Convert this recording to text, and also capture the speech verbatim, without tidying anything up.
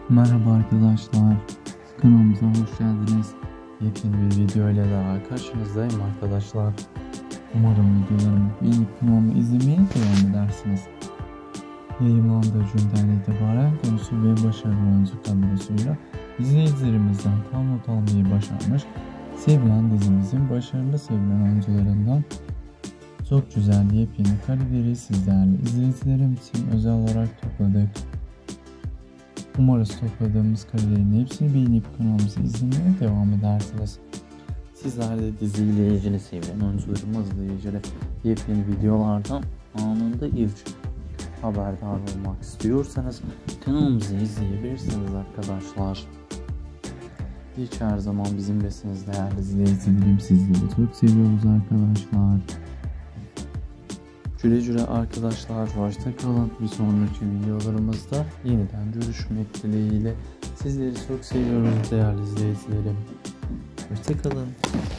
Merhaba arkadaşlar, kanalımıza hoş geldiniz. Yepyeni bir video ile daha karşınızdayım arkadaşlar. Umarım videolarımı beğenip kanalımı izlemeye devam edersiniz. Yayınlandığı günden itibaren konusu ve başarılı oyuncu kadrosuyla izleyicilerimizden tam not almayı başarmış, sevilen dizimizin başarılı sevilen oyuncularından çok güzel yepyeni kareleri sizlerle izleyicilerim için özel olarak topladık. Umarız topladığımız karelerin hepsini beğenip kanalımızı izlemeye devam edersiniz. Sizler de diziyle ilgili sevilen oyuncularımızla ilgili yepyeni videolardan anında ilk haberdar olmak istiyorsanız kanalımızı izleyebilirsiniz arkadaşlar. Hiç her zaman bizimlesiniz değerli izleyicilerim, sizleri çok seviyoruz arkadaşlar. Güle güle arkadaşlar, hoşça kalın. Bir sonraki videolarımızda yeniden görüşmek dileğiyle. Sizleri çok seviyoruz değerli izleyicilerim. Hoşça kalın.